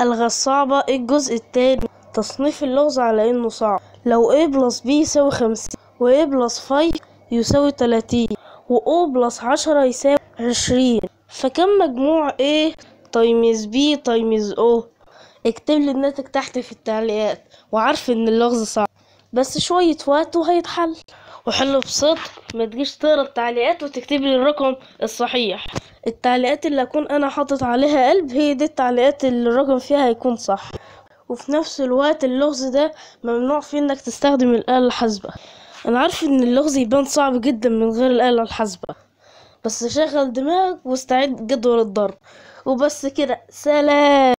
ألغاز صعبة. الجزء التاني تصنيف اللغز على إنه صعب. لو A بلس B يساوي 50 و A بلس 5 يساوي 30 و O بلس 10 يساوي 20، فكم مجموع A تايمز B تايمز O؟ اكتب لي الناتج تحت في التعليقات. وعارف إن اللغز صعب بس شوية وقت وهيتحل. وحل بصدق، ما تجيش تقرا التعليقات وتكتب لي الرقم الصحيح. التعليقات اللي اكون انا حاطط عليها قلب هي دي التعليقات اللي الرقم فيها هيكون صح. وفي نفس الوقت اللغز ده ممنوع فيه انك تستخدم الآلة الحاسبة. انا عارف ان اللغز يبان صعب جدا من غير الآلة الحاسبة، بس شغل دماغك واستعد جدول الضرب. وبس كده، سلام.